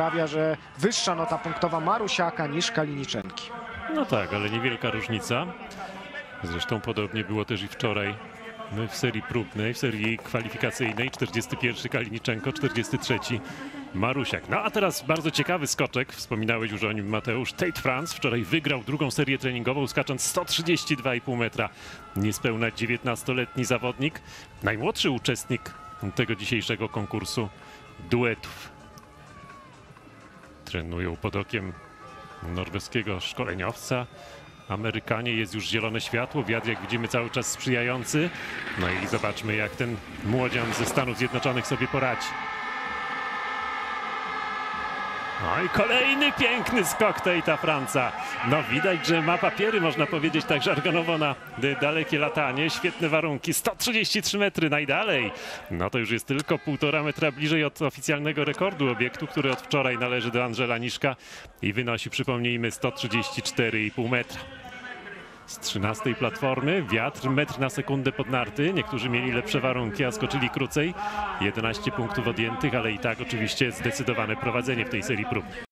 sprawia, że wyższa nota punktowa Marusiaka niż Kaliniczenki. No tak, ale niewielka różnica. Zresztą podobnie było też i wczoraj w serii próbnej, w serii kwalifikacyjnej. 41 Kaliniczenko, 43 Marusiak. No a teraz bardzo ciekawy skoczek, wspominałeś już o nim, Mateusz. Tate France wczoraj wygrał drugą serię treningową, skacząc 132,5 metra. Niespełna 19-letni zawodnik, najmłodszy uczestnik tego dzisiejszego konkursu duetów. Trenują pod okiem norweskiego szkoleniowca. Amerykanie, jest już zielone światło, wiatr jak widzimy cały czas sprzyjający. No i zobaczmy, jak ten młodzian ze Stanów Zjednoczonych sobie poradzi. No i kolejny piękny skok Tate'a France'a. No widać, że ma papiery, można powiedzieć tak żargonowo, na dalekie latanie. Świetne warunki, 133 metry najdalej. No to już jest tylko 1,5 metra bliżej od oficjalnego rekordu obiektu, który od wczoraj należy do Andrzela Niszka i wynosi, przypomnijmy, 134,5 metra. Z 13 platformy wiatr, metr na sekundę pod narty. Niektórzy mieli lepsze warunki, a skoczyli krócej. 11 punktów odjętych, ale i tak oczywiście zdecydowane prowadzenie w tej serii prób.